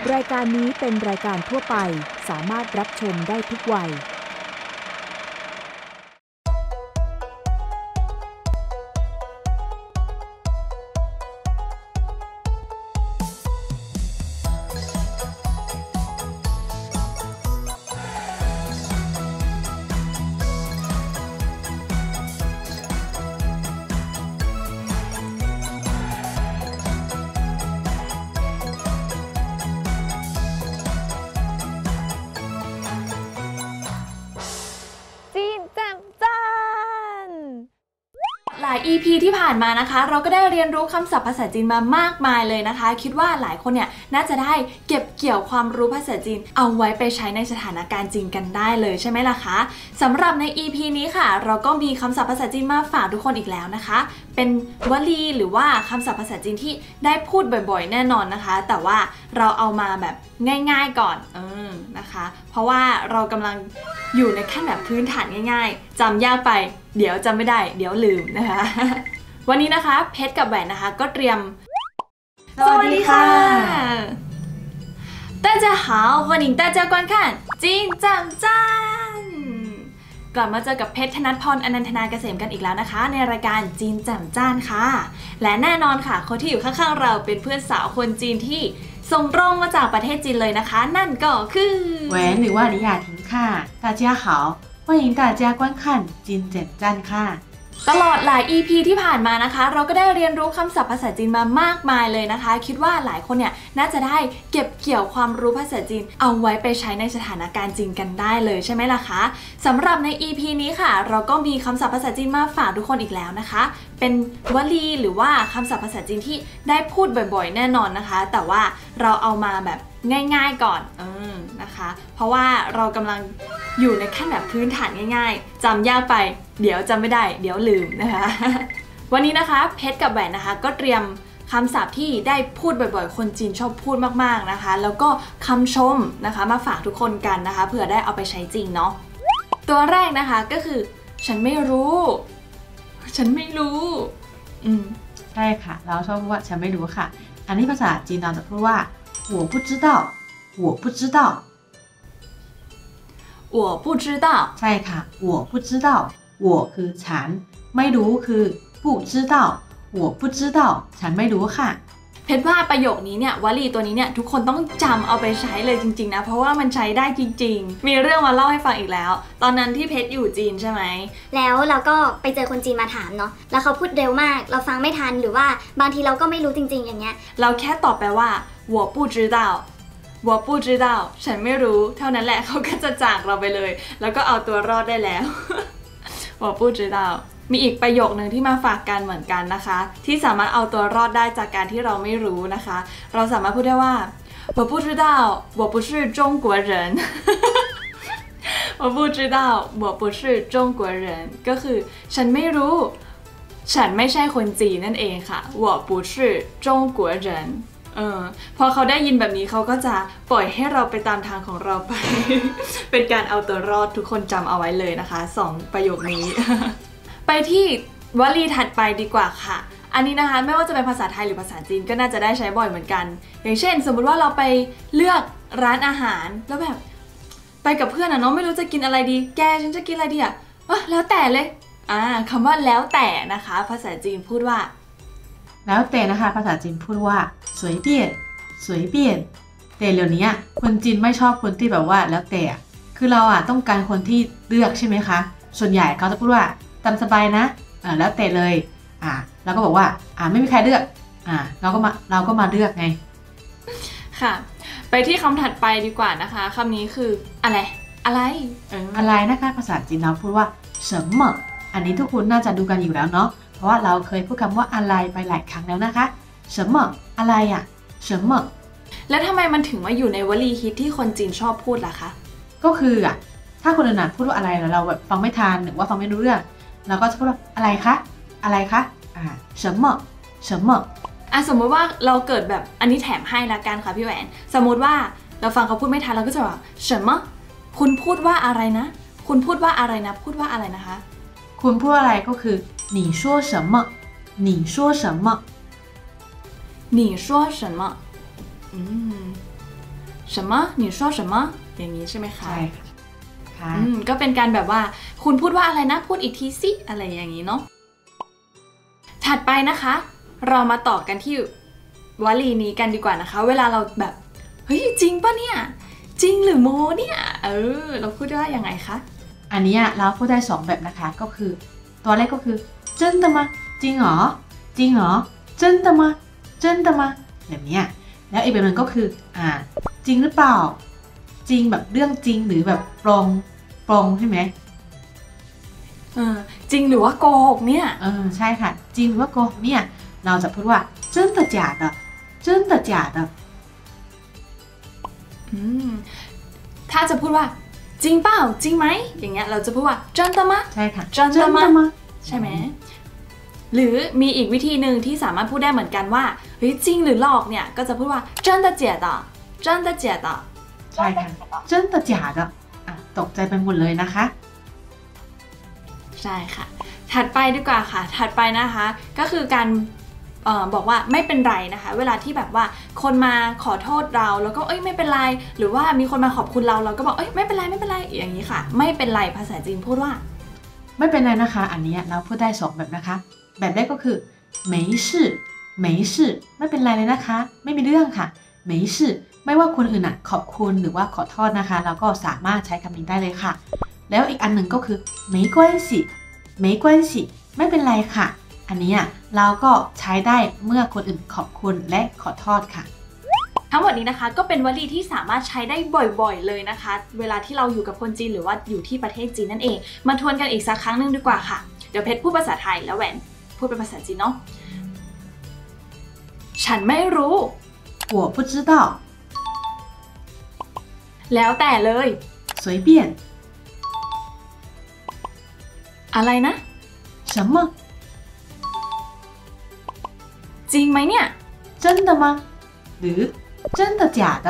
รายการนี้เป็นรายการทั่วไปสามารถรับชมได้ทุกวัยหลาย EP ที่ผ่านมานะคะเราก็ได้เรียนรู้คำศัพท์ภาษาจีนมามากมายเลยนะคะคิดว่าหลายคนเนี่ยน่าจะได้เก็บเกี่ยวความรู้ภาษาจีนเอาไว้ไปใช้ในสถานการณ์จริงกันได้เลยใช่ไหมล่ะคะสำหรับใน EP นี้ค่ะเราก็มีคำศัพท์ภาษาจีนมาฝากทุกคนอีกแล้วนะคะเป็นวลีหรือว่าคำศัพท์ภาษาจีนที่ได้พูดบ่อยๆแน่นอนนะคะแต่ว่าเราเอามาแบบง่ายๆก่อนนะคะเพราะว่าเรากำลังอยู่ในขั้นแบบพื้นฐานง่ายๆจำยากไปเดี๋ยวจำไม่ได้เดี๋ยวลืมนะคะวันนี้นะคะเพชรกับแหวนนะคะก็เตรียมสวัสดีค่ะ大家好欢迎大家观看จีนจำจ้านกลับมาเจอกับเพชรธนัทพรอนันทนาเกษมกันอีกแล้วนะคะในรายการจีนจำจ้านค่ะและแน่นอนค่ะคนที่อยู่ข้างๆเราเป็นเพื่อนสาวคนจีนที่ส่งตรงมาจากประเทศจีนเลยนะคะนั่นก็คือแหวนหรือว่าลิยาทิงค่ะ大家好欢迎大家观看จีนแจ่มจ้านค่ะตลอดหลาย EP ที่ผ่านมานะคะเราก็ได้เรียนรู้คำศัพท์ภาษาจีนมามากมายเลยนะคะคิดว่าหลายคนเนี่ยน่าจะได้เก็บเกี่ยวความรู้ภาษาจีนเอาไว้ไปใช้ในสถานการณ์จริงกันได้เลยใช่ไหมล่ะคะสำหรับใน EP นี้ค่ะเราก็มีคำศัพท์ภาษาจีนมาฝากทุกคนอีกแล้วนะคะเป็นวลีหรือว่าคำศัพท์ภาษาจีนที่ได้พูดบ่อยๆแน่นอนนะคะแต่ว่าเราเอามาแบบง่ายๆก่อนนะคะเพราะว่าเรากำลังอยู่ในขั้นแบบพื้นฐานง่ายๆจำยากไปเดี๋ยวจำไม่ได้เดี๋ยวลืมนะคะวันนี้นะคะเพชรกับแหวนนะคะก็เตรียมคำศัพท์ที่ได้พูดบ่อยๆคนจีนชอบพูดมากๆนะคะแล้วก็คำชมนะคะมาฝากทุกคนกันนะคะเผื่อได้เอาไปใช้จริงเนาะตัวแรกนะคะก็คือฉันไม่รู้ฉันไม่รู้ใช่ค่ะเราชอบพูดว่าฉันไม่รู้ค่ะอันนี้ภาษาจีนเราจะพูดว่า我不知道我不知道我不知道ใช่ค่ะ我不知道我คือฉันไม่รู้คือ不知道我不知道ฉันไม่รู้ค่ะเพชรว่าประโยคนี้เนี่ยวลีตัวนี้เนี่ยทุกคนต้องจำเอาไปใช้เลยจริงๆนะเพราะว่ามันใช้ได้จริงๆมีเรื่องมาเล่าให้ฟังอีกแล้วตอนนั้นที่เพชรอยู่จีนใช่ไหมแล้วเราก็ไปเจอคนจีนมาถามเนาะแล้วเขาพูดเร็วมากเราฟังไม่ทันหรือว่าบางทีเราก็ไม่รู้จริงๆอย่างเงี้ยเราแค่ตอบไปว่า我不知道我不知道ฉันไม่รู้เท่านั้นแหละเขาก็จะจากเราไปเลยแล้วก็เอาตัวรอดได้แล้ว我不知道มีอีกประโยคนึงที่มาฝากกันเหมือนกันนะคะที่สามารถเอาตัวรอดได้จากการที่เราไม่รู้นะคะเราสามารถพูดได้ว่า我不知道我不是中国人我不知道我不是中国人ก็คือฉันไม่รู้ฉันไม่ใช่คนจีนนั่นเองค่ะ我不是中国人พอเขาได้ยินแบบนี้เขาก็จะปล่อยให้เราไปตามทางของเราไป เป็นการเอาตัวรอดทุกคนจำเอาไว้เลยนะคะ2ประโยคนี้ ไปที่วลีถัดไปดีกว่าค่ะอันนี้นะคะไม่ว่าจะเป็นภาษาไทยหรือภาษาจีนก็น่าจะได้ใช้บ่อยเหมือนกันอย่างเช่นสมมุติว่าเราไปเลือกร้านอาหารแล้วแบบไปกับเพื่อนอะเนาะไม่รู้จะกินอะไรดีแกฉันจะกินอะไรดีอะแล้วแต่เลยคำว่าแล้วแต่นะคะภาษาจีนพูดว่าแล้วแต่นะคะภาษาจีนพูดว่า随便随便แต่เดี๋ยวนี้คนจีนไม่ชอบคนที่แบบว่าแล้วแต่คือเราต้องการคนที่เลือกใช่ไหมคะส่วนใหญ่เขาจะพูดว่าตามสบายนะแล้วแต่เลยเราก็บอกว่าไม่มีใครเลือกเราก็มาเลือกไงค่ะไปที่คำถัดไปดีกว่านะคะคำนี้คืออะไรอะไรนะคะภาษาจีนเราพูดว่า什么อันนี้ทุกคนน่าจะดูกันอยู่แล้วเนาะเพราะว่าเราเคยพูดคำว่าอะไรไปหลายครั้งแล้วนะคะ什么อะไร什么แล้วทำไมมันถึงมาอยู่ในวลีฮิตที่คนจีนชอบพูดล่ะคะก็คือถ้าคนอื่นพูดว่าอะไรแล้วเราแบบฟังไม่ทันหรือว่าฟังไม่รู้เรื่องเราก็จะพูดว่าอะไรคะอะไรคะ什么什么สมมติว่าเราเกิดแบบอันนี้แถมให้ละกันค่ะพี่แหวนสมมติว่าเราฟังเขาพูดไม่ทันเราก็จะบอก什么คุณพูดว่าอะไรนะคุณพูดว่าอะไรนะพูดว่าอะไรนะคะคุณพูดอะไรก็คือ你说什么你说什么你说什么什么你说什么อย่างนี้ใช่ไหมคะใช่ค่ะก็เป็นการแบบว่าคุณพูดว่าอะไรนะพูดอีกทีสิอะไรอย่างนี้เนาะถัดไปนะคะ เรามาต่อกันที่วลีนี้กันดีกว่านะคะ เวลาเราแบบเฮ้ยจริงปะเนี่ยจริงหรือโมเนี่ยเราพูดว่ายังไงคะอันนี้เราพูดได้2แบบนะคะก็คือตัวแรกก็คือ真的吗จริงเหรอจริงเหรอ真的吗真的吗แบบนี้แล้วอีกแบบนึงก็คือจริงหรือเปล่าจริงแบบเรื่องจริงหรือแบบปลงใช่ไหมจริงหรือว่าโกหกเนี่ยใช่ค่ะจริงหรือว่าโกหกเนี่ยเราจะพูดว่า真的假的真的假的ถ้าจะพูดว่าจริงเปล่าจริงไหมอย่างเงี้ยเราจะพูดว่า真的吗ใช่ค่ะ真的吗ใช่ไหมหรือมีอีกวิธีหนึ่งที่สามารถพูดได้เหมือนกันว่าเฮ้ยจริงหรือหลอกเนี่ยก็จะพูดว่า真的假的真的假的ใช่ค่ะ真的假的ตกใจไปหมดเลยนะคะใช่ค่ะถัดไปดีกว่าค่ะถัดไปนะคะก็คือการบอกว่าไม่เป็นไรนะคะเวลาที่แบบว่าคนมาขอโทษเราแล้วก็ไม่เป็นไรหรือว่ามีคนมาขอบคุณเราเราก็บอกไม่เป็นไรไม่เป็นไรอย่างนี้ค่ะไม่เป็นไรภาษาจีนพูดว่าไม่เป็นไรนะคะอันนี้เราพูดได้2แบบนะคะแบบแรกก็คือ没事没事ไม่เป็นไรเลยนะคะไม่มีเรื่องค่ะ没事ไม่ว่าคนอื่นขอบคุณหรือว่าขอโทษนะคะเราก็สามารถใช้คำนี้ได้เลยค่ะแล้วอีกอันหนึ่งก็คือ没关系没关系ไม่เป็นไรค่ะอันนี้เราก็ใช้ได้เมื่อคนอื่นขอบคุณและขอโทษค่ะทั้งหมดนี้นะคะก็เป็นวลีที่สามารถใช้ได้บ่อยๆเลยนะคะเวลาที่เราอยู่กับคนจีนหรือว่าอยู่ที่ประเทศจีนนั่นเองมาทวนกันอีกสักครั้งหนึ่งดีกว่าค่ะเดี๋ยวเพชรพูดภาษาไทยแล้วแหวนพูดเป็นภาษาจีนเนาะฉันไม่รู้我不知道แล้วแต่เลย随便อะไรนะ什么จริงไหมเนี่ย真的吗หรือ真的假的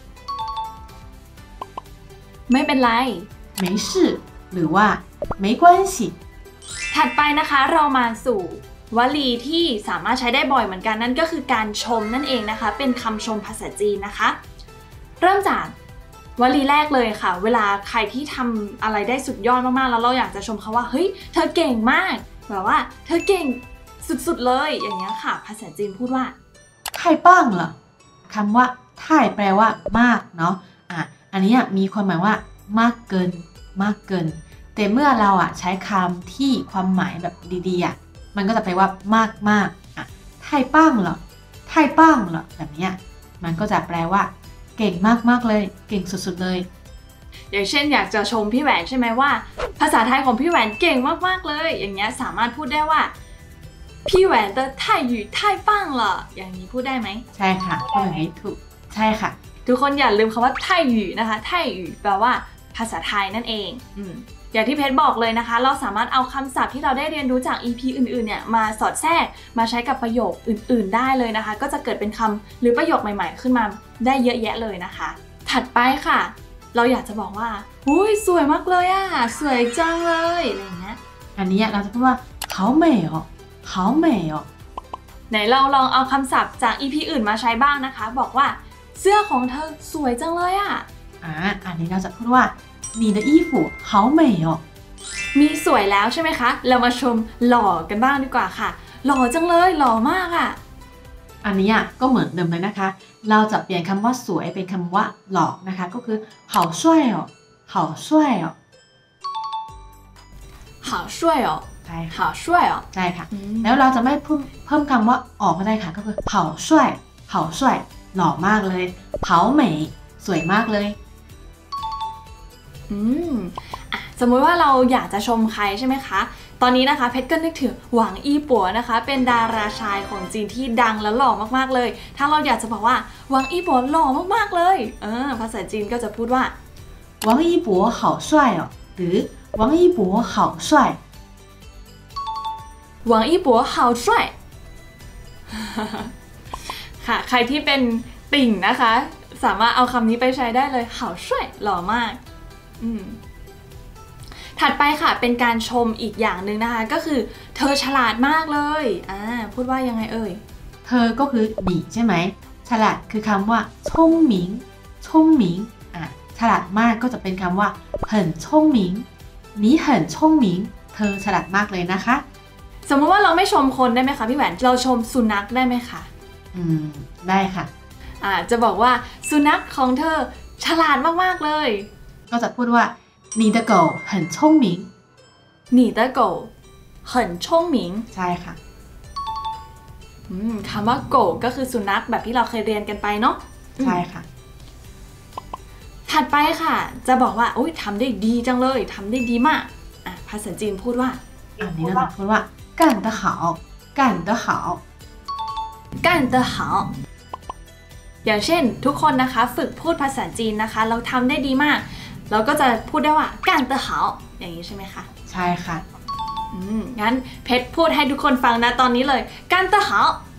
ไม่เป็นไร没事หรือว่า没关系ถัดไปนะคะเรามาสู่วลีที่สามารถใช้ได้บ่อยเหมือนกันนั่นก็คือการชมนั่นเองนะคะเป็นคำชมภาษาจีนนะคะเริ่มจากวลีแรกเลยค่ะเวลาใครที่ทำอะไรได้สุดยอดมากๆแล้วเราอยากจะชมเขาว่าเฮ้ยเธอเก่งมากแบบว่าเธอเก่งสุดๆเลยอย่างเงี้ยค่ะภาษาจีนพูดว่า太棒了คำว่า太แปลว่ามากเนาะอันนี้มีความหมายว่ามากเกินมากเกินแต่เมื่อเราใช้คำที่ความหมายแบบดีๆมันก็จะแปลว่ามากมาก太棒了太棒了แบบนี้มันก็จะแปลว่าเก่งมากๆเลยเก่งสุดๆเลยอย่างเช่นอยากจะชมพี่แหวนใช่ไหมว่าภาษาไทยของพี่แหวนเก่งมากๆเลยอย่างเงี้ยสามารถพูดได้ว่าพี่แหวน的泰语太棒了อย่างนี้พูดได้ไหมใช่ค่ะพูดอย่างนี้ถูกใช่ค่ะทุกคนอย่าลืมคำว่าไทย语นะคะไทย语แปลว่าภาษาไทยนั่นเองอย่างที่เพชรบอกเลยนะคะเราสามารถเอาคำศัพท์ที่เราได้เรียนรู้จาก EP อื่นๆเนี่ยมาสอดแทรกมาใช้กับประโยคอื่นๆได้เลยนะคะก็จะเกิดเป็นคำหรือประโยคใหม่ๆขึ้นมาได้เยอะแยะเลยนะคะถัดไปค่ะเราอยากจะบอกว่าอุ้ยสวยมากเลยสวยจังเลยอะไรอย่างเงี้ยอันนี้เราจะพูดว่า好美哦好美哦ไหนเราลองเอาคำศัพท์จาก EP อื่นมาใช้บ้างนะคะบอกว่าเสื้อของเธอสวยจังเลยอันนี้เราจะพูดว่า你的衣服好美哦มีสวยแล้วใช่ไหมคะเรามาชมหล่อกันบ้างดีกว่าค่ะหล่อจังเลยหล่อมากอันนี้ก็เหมือนเดิมเลยนะคะเราจะเปลี่ยนคำว่าสวยเป็นคำว่าหล่อนะคะก็คือ好帅哦好帅哦好帅哦ใช่好帅哦ใช่ค่ะแล้วเราจะไม่เพิ่มคำว่าออกก็ได้ค่ะก็คือ好帅好帅หล่อมากเลย好美สวยมากเลยสมมุติว่าเราอยากจะชมใครใช่ไหมคะตอนนี้นะคะเพชรก็นึกถึงหวังอี้ปัวนะคะเป็นดาราชายของจีนที่ดังและหล่อมากๆเลยถ้าเราอยากจะบอกว่าหวังอี้ปัวหล่อมากๆเลยภาษาจีนก็จะพูดว่าหวังอี้ปัว好帅哦หรือหวังอี้ปัว好帅หวังอี้ปัว好帅ค่ะใครที่เป็นติ่งนะคะสามารถเอาคำนี้ไปใช้ได้เลย好帅หล่อมากถัดไปค่ะเป็นการชมอีกอย่างหนึ่งนะคะก็คือเธอฉลาดมากเลยพูดว่ายังไงเอ่ยเธอก็คือหนีใช่ไหมฉลาดคือคำว่า聪明聪聪明ฉลาดมากก็จะเป็นคำว่า很聪明你很聪明เธอฉลาดมากเลยนะคะสมมติว่าเราไม่ชมคนได้ไหมคะพี่แหวนเราชมสุนัขได้ไหมคะได้ค่ะจะบอกว่าสุนัขของเธอฉลาดมากๆเลยก็จะพูดว่า你的狗很聪明你的狗很聪明ใช่ค่ะคำว่าโกก็คือสุนัขแบบที่เราเคยเรียนกันไปเนาะใช่ค่ะถัดไปค่ะจะบอกว่าอุ๊ยทำได้ดีจังเลยทำได้ดีมากภาษาจีนพูดว่าอันนี้เราพูดว่า干得好干得好干得好อย่างเช่นทุกคนนะคะฝึกพูดภาษาจีนนะคะเราทำได้ดีมากเราก็จะพูดได้ว่า干得好อย่างนี้ใช่ไหมคะใช่ค่ะงั้นเพชรพูดให้ทุกคนฟังนะตอนนี้เลย干得好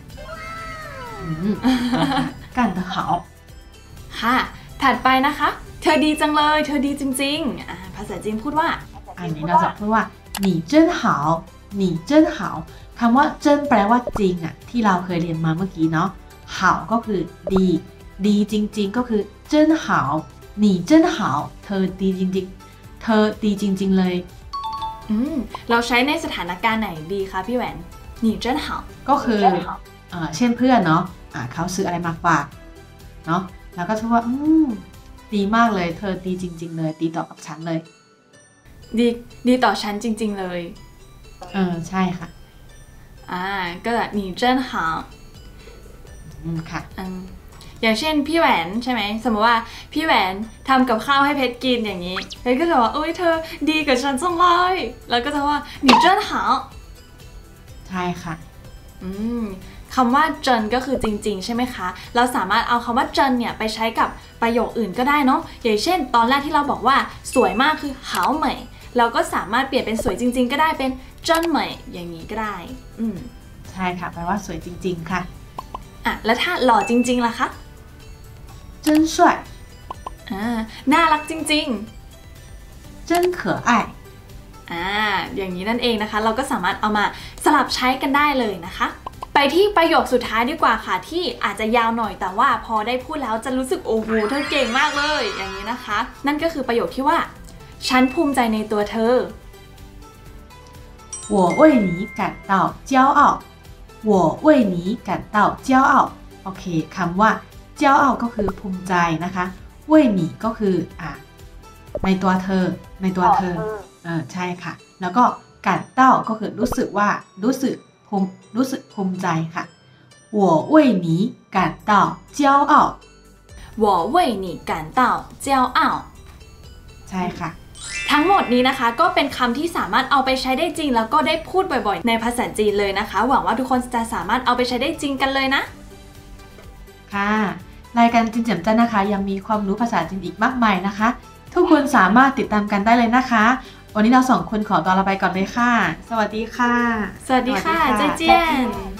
干得好ค่ะถัดไปนะคะเธอดีจังเลยเธอดีจริงๆภาษาจีนพูดว่าอันนี้เราจะพูดว่า你真好你真好คำว่าเจิ้นแปลว่าจริงที่เราเคยเรียนมาเมื่อกี้เนาะ好ก็คือดีดีจริงๆก็คือเจิ้น好你真好เธอดีจริงๆเธอดีจริงๆเลยเราใช้ในสถานการณ์ไหนดีคะพี่แหวน你真好ก็คือเช่นเพื่อนเนาะเขาซื้ออะไรมาฝากเนาะแล้วก็พูดว่าดีมากเลยเธอดีจริงๆเลยดีต่อกับฉันเลยดีต่อฉันจริงๆเลยใช่ค่ะก็你真好ค่ะอย่างเช่นพี่แหวนใช่ไหมสมมติว่าพี่แหวนทำกับข้าวให้เพชรกินอย่างนี้เพชรก็จะว่าเอ้ยเธอดีกับฉันจังเลยแล้วก็จะว่า你真好ใช่ค่ะคำว่าเจินก็คือจริงๆใช่ไหมคะเราสามารถเอาคำว่าเจินเนี่ยไปใช้กับประโยคอื่นก็ได้เนาะอย่างเช่นตอนแรกที่เราบอกว่าสวยมากคือ好美เราก็สามารถเปลี่ยนเป็นสวยจริงๆก็ได้เป็นเจินเหมยอย่างนี้ก็ได้ใช่ค่ะแปลว่าสวยจริงๆค่ะแล้วถ้าหล่อจริงๆล่ะคะ真帅น่ารักจริงๆ真可爱อย่างนี้นั่นเองนะคะเราก็สามารถเอามาสลับใช้กันได้เลยนะคะไปที่ประโยคสุดท้ายดีกว่าค่ะที่อาจจะยาวหน่อยแต่ว่าพอได้พูดแล้วจะรู้สึกโอ้โหเธอเก่งมากเลยอย่างนี้นะคะนั่นก็คือประโยคที่ว่าฉันภูมิใจในตัวเธอ我为你感到骄傲我为你感到骄傲โอเคคำว่าเจ้าเอาก็คือภูมิใจนะคะเว่ยหนีก็คือในตัวเธอใช่ค่ะแล้วก็感到ก็คือรู้สึกว่ารู้สึกภูมิใจค่ะ我为你感到骄傲我为你感到骄傲ใช่ค่ะทั้งหมดนี้นะคะก็เป็นคำที่สามารถเอาไปใช้ได้จริงแล้วก็ได้พูดบ่อยๆในภาษาจีนเลยนะคะหวังว่าทุกคนจะสามารถเอาไปใช้ได้จริงกันเลยนะค่ะรายการจีนแจ่มจ้านะคะยังมีความรู้ภาษาจีนอีกมากมายนะคะทุกคนสามารถติดตามกันได้เลยนะคะวันนี้เรา2 คนขอตัวลาไปก่อนเลยค่ะสวัสดีค่ะสวัสดีค่ะเจ๊เจี้ยน